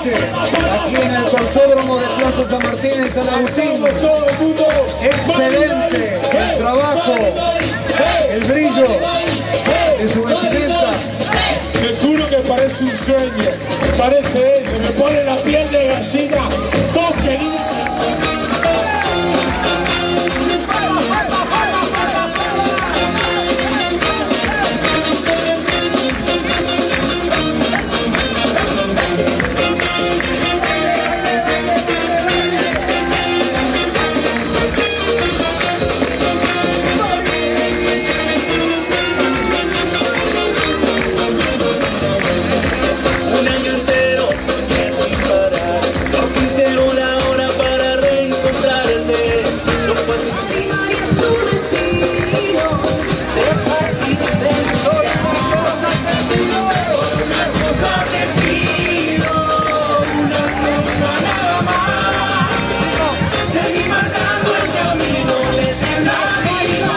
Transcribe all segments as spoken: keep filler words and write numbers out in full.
noche, aquí en el Corsódromo de Plaza San Martín en San Agustín. Excelente el trabajo, el brillo de su vestimenta. Te juro que parece un sueño, parece eso, me pone la piel de gallina. Vos querido.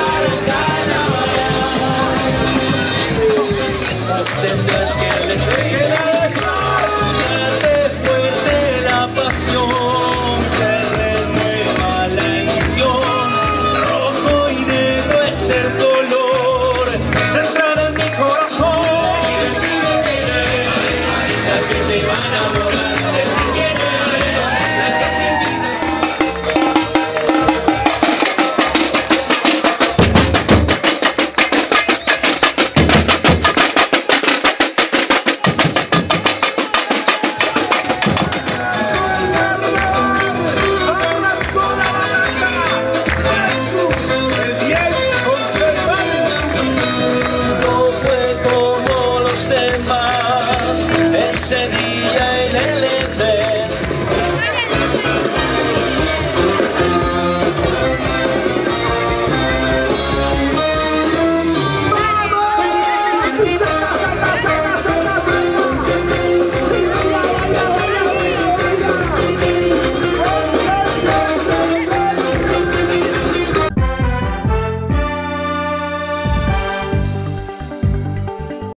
Tendrás que elegir.